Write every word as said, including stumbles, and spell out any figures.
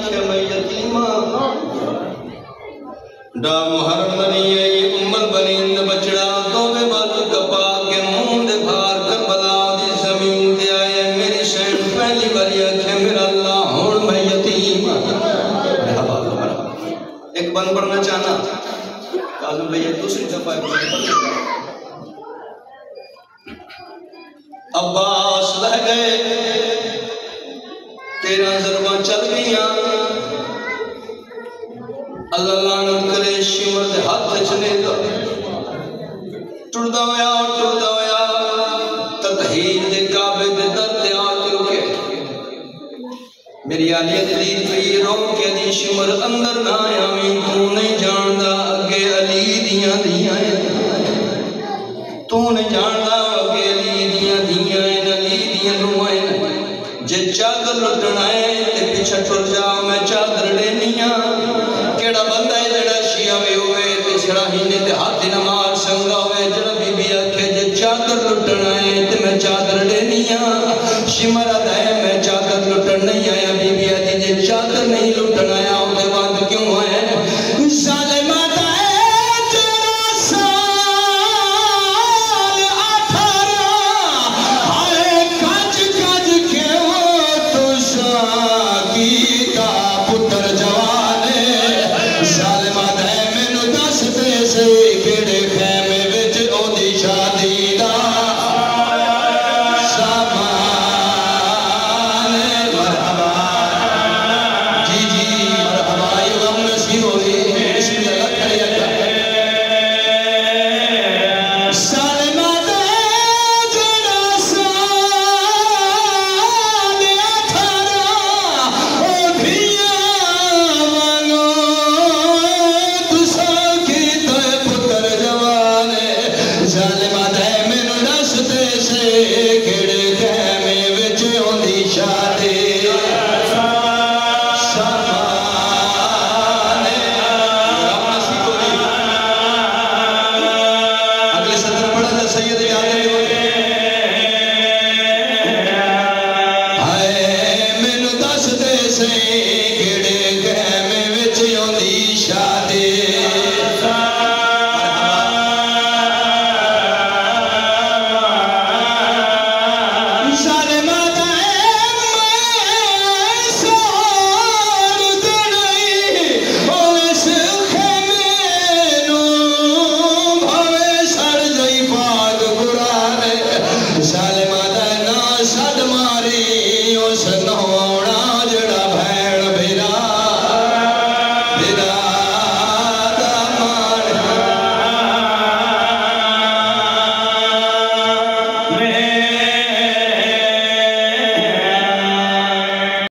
آکھے میں یتیمہ ڈا محرم بنی ہے یہ امت بنی اند بچڑا تو بے بالو کپا کے مون دے بھار کربلا دی زمین دے آئے میری شہر پہلی باری آکھے میرا اللہ ہون میں یتیمہ مرحبا مرحبا ایک بند پڑھنا چاہنا کازم بھئی دوسری دفعہ عباس لہ گئے تیرہ ضرباں چل گئیاں اللہ لعنت کرے شمر دے ہاتھ چلے گا ٹردہ ہویا ٹردہ ہویا تطہیر دے کعبے دے در دے آتے رکے میری آلیت دید پہ رو کے دی شمر اندر نہ آیا میں تو نہیں جاندہ اگے علی دیاں دیاں تو نہیں جاندہ اگے علی دیاں دیاں علی دیاں روائیں جے چادر لٹنا ہے تے پیچھا ٹر جا میں چادر لینیاں کیڑا بندہ ہے جڑا شیعہ میں ہوئے تے سڑا ہینے تے ہاتھ نمار سنگا ہوئے جڑا بی بی آکھے جے چادر لٹنا ہے تے میں چادر لینیاں شمر دائم